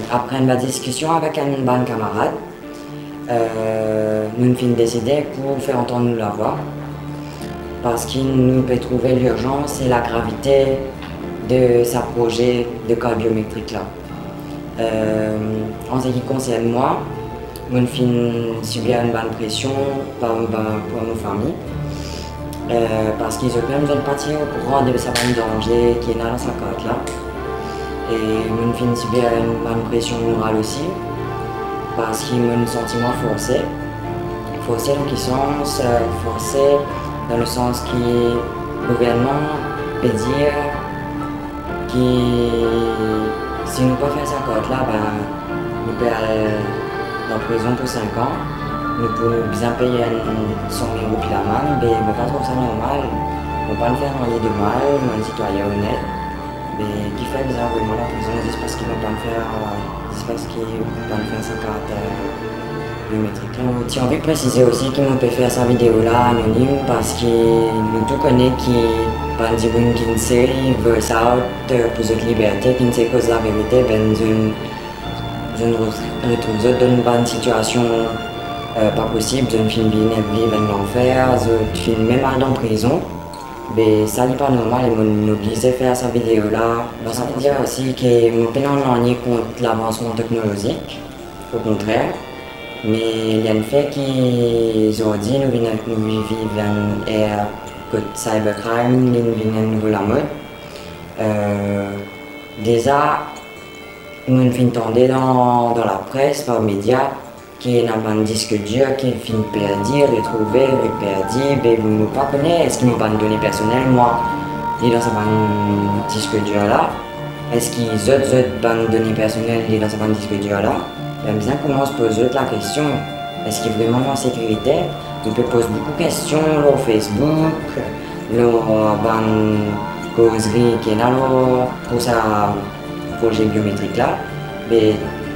après une discussion avec un bon camarade, nous avons décidé pour faire entendre la voix parce qu'il nous peut trouver l'urgence et la gravité de ce projet de code biométrique là. En ce qui concerne moi, nous avons subi une bonne pression pour nos familles parce qu'ils ont même besoin de partir au courant de ce danger qui est dans sa code là. Et nous avons subi une bonne pression morale aussi parce qu'ils ont un sentiment forcé. Forcé dans quel sens? Forcé dans le sens que le gouvernement peut dire que si nous ne pouvons pas faire cette code là, nous pouvons aller en prison pour 5 ans. Nous pouvons bien payer 100 000 roupies la main, mais je ne pas trouve ça normal. On ne peut pas nous faire rien de mal, un citoyen honnête. Mais qui fait bien vraiment la prison, c'est parce qu'ils ne vont pas me faire, c'est parce qu'ils ne vont pas me faire sa carte biométrique. J'ai envie de préciser aussi qu'ils m'ont fait cette vidéo là anonyme parce que nous tous connaissons qui pas des gens qui ne sait veut ça pour cette liberté, qui ne sait cause la vérité, ben je retrouve dans une bonne situation pas possible, je ne finis vivre dans l'enfer, je finis même mal dans la prison. Mais ça n'est pas normal et m'ont obligé à faire cette vidéo là. Ça veut dire aussi que mon pays n'en est contre l'avancement technologique, au contraire. Mais il y a un fait qu'aujourd'hui nous vivons une ère de cybercrime, nous vivons une nouvelle mode. Déjà, nous avons entendu dans la presse, par les médias, qui est un disque dur qui finit perdu, retrouvé, perdu, mais vous ne pas connaissez, est-ce qu'ils n'ont pas de données personnelles, moi, il est dans ce disque dur là, est-ce qu'ils ont des données personnelles dans ce disque dur là, j'aime bien comment on se pose la question, est-ce qu'il est vraiment en sécurité, on peut poser beaucoup de questions sur Facebook, sur causerie qui est là pour ce projet biométrique là, mais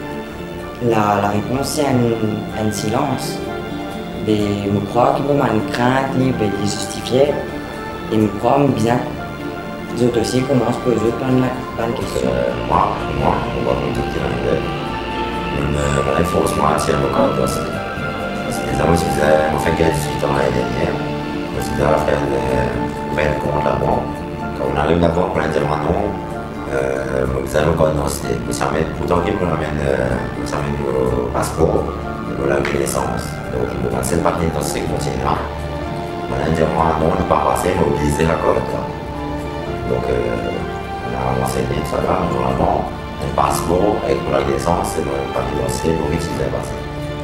la réponse c'est un silence. Mais je crois qu'il y a une crainte, il peut les justifier. Et je crois bien que les aussi commencent à poser plein de questions. Moi, on va tout dire une réponse moi assez locale parce que les amis ont fait 18 ans l'année dernière. Ils ont fait une belle compte là-bas. Quand on arrive là-bas pour l'intervention, nous allons commencer, nous amène pourtant qu'il nous amène le passeport, la reconnaissance. Donc, nous allons cette partie dans ce continent. On a dit, on n'a pas passé, mais mobiliser la code. Donc, on a enseigné tout ça là, normalement, un passeport avec la reconnaissance, c'est le papier d'identité pour utiliser le passeport.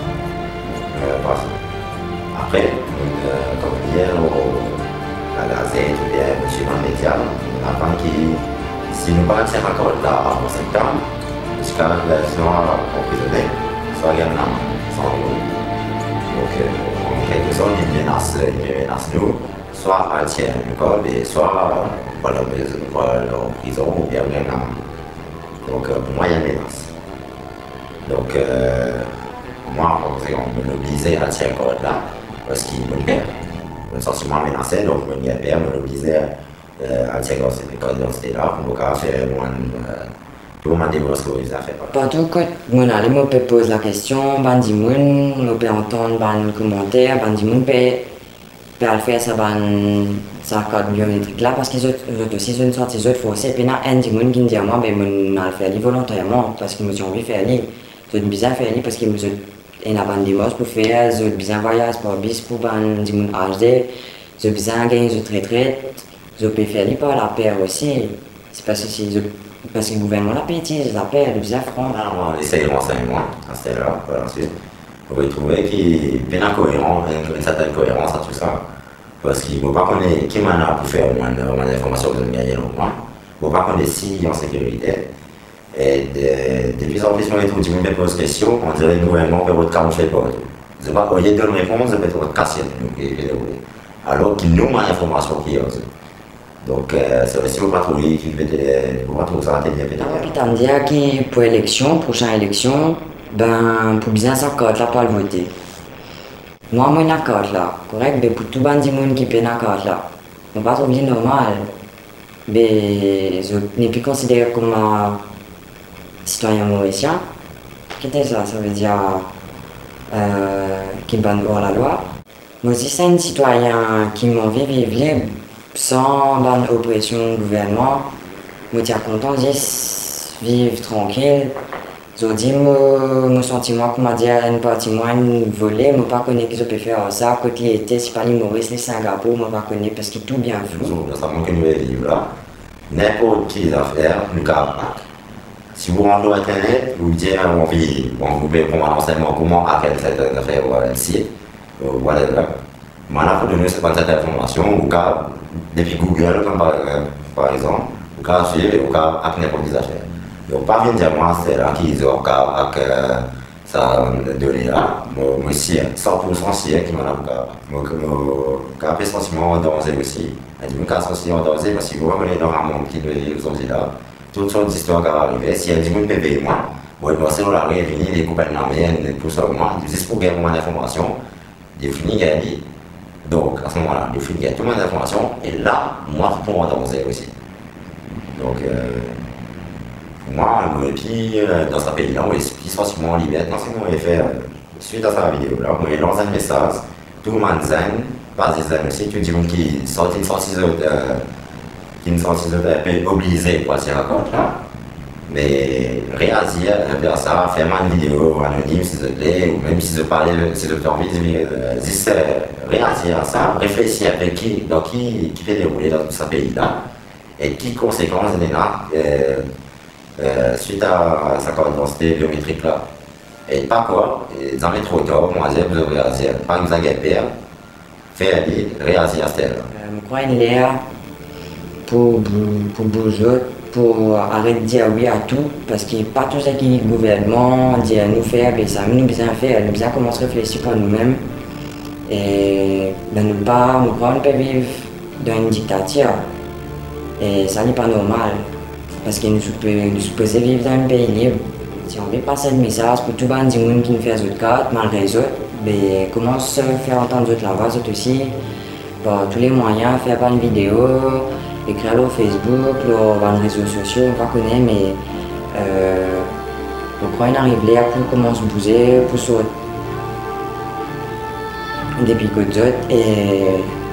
Après, comme hier, la Gazette ou bien monsieur dans les médias, on apprend qu'il si nous parlons de cette code là en septembre, jusqu'à la relation emprisonnée, soit il y a un an, sans nous. Donc, en quelque sorte, il menace nous, soit à tiers l'école, et soit voilà, en prison ou bien un an. Donc, pour moi, il y a une menace. Donc, moi, on me l'oblisait à tiers code là, parce qu'il me perd. Le sentiment menacé, donc je me perd, me l'oblisait à tiers code d'identité là, pour faire pour m'en dire ce que vous avez fait. Partout quand mon allé me pose la question, bandi moun, on peut entendre ban commentaire, bandi moun peut faire ça code biométrique là parce qu'ils ont aussi une sorte de forcé puis na un di moun qui dit à moi ben mon al faire volontairement parce qu'ils me ont envie faire aller, c'est bizarre faire aller parce qu'ils me ont ban des mots pour faire, c'est bizarre voyage pour bis pour ban di moun HD, c'est bizarre gagner de retraite, je peux faire aller par la paire aussi. C'est parce que le gouvernement l'a payé, les appels, les bizarres francs. Alors, on essaye de renseigner à ce là ensuite. Vous pouvez trouver qu'il est bien incohérent, une certaine cohérence à tout ça. Parce qu'il ne faut pas connaître qui m'en a pour faire une information que vous avez gagnée longtemps. Il ne faut pas connaître si en sécurité. Et de plus en plus, on est tout le monde pose question, on dirait que le gouvernement peut votre camoufler pas. Au lieu de donner une réponse, peut être votre casser. Alors qu'il nous a l'information qui est aussi. Donc, c'est aussi pour patrouiller qui va trouver ça à la télé. Puis, dire que pour l'élection, prochaine élection, ben, pour bien sa carte là, pas le voter. Moi, j'ai une carte là, correct? Mais pour tout le monde qui peut une carte là, on pas trop bien normal. Mais je n'ai plus considéré comme un citoyen mauricien. Qu'est-ce que ça veut dire qui banne hors la loi. Moi aussi, c'est un citoyen qui m'a envie de vivre libre, sans bonne oppression du gouvernement. Je suis content de vivre tranquille. Je dis, mon sentiment, qu'on m'a dit, un patrimoine volé, je ne pas connais qui je peux faire ça. Côté l'été, c'est pas les Maurice, les Singapour, je ne pas connais parce que tout bien fait. Nous savons que nous vivons là. N'importe qui affaire, nous avons. Si vous rentrez sur Internet, vous dites, vous pouvez prendre un enseignement comment à quelle cette affaire ici, whatever. Maintenant, pour donner cette information, vous pouvez, depuis Google, comme par exemple, vous pouvez suivre et vous pouvez apprendre n'importe quelle affaire. Donc, pas bien dire moi, c'est là qu'ils ont avec ça donné là. Moi aussi, 100% sûr qui m'en a pas. J'ai un sentiment danger aussi. Et du coup, un sentiment danger, parce que vous voyez dans un monde qui nous dit là, toutes sortes d'histoires qui vont arriver. Si elle dit que je vais moi, bon, c'est dans la rue, venir des compagnies arméniennes, pour ça, moi, juste pour gagner mon information, j'ai fini gagner. Donc, à ce moment-là, j'ai fini gagner toute mon information, et là, moi, je peux en danger aussi. Donc, moi, et puis, dans ce pays-là, on est sentiment en liberté. Non, c'est ce qu'on va faire suite à sa vidéo là. On lance un message, tout le monde zen, pas des zen aussi, tout le monde qui sort une sortie de obligé pour se raconter là. Mais réagir vers ça, faire une vidéo anonyme s'il te plaît, ou même si je parlais, si je fais envie de juste réagir à ça, réfléchir avec qui fait dérouler dans ce pays-là, et qui conséquences il y a suite à sa identité biométrique là. Et pas quoi, dans les trop tard, moi j'ai besoin de réagir, pas nous agaper, faire réagir à celle. Je crois qu'il est là pour bouger, pour arrêter de dire oui à tout, parce qu'il n'y a pas tout ce qui est le gouvernement, dit à nous faire, mais ça nous bien faire, nous bien commencer à réfléchir pour nous-mêmes. Et nous crois qu'on peut vivre dans une dictature. Et ça n'est pas normal. Parce que nous sommes supposés vivre dans un pays libre. Si on veut passer le message pour tout le monde qui nous fait autres cartes, malgré les autres, mais commence à faire entendre la voix aussi, par tous les moyens, faire pas une vidéo, écrire sur Facebook, sur les réseaux sociaux, on ne connaît, mais je crois qu'on arrive là pour commencer à bouger, pour sauter des picots d'autres.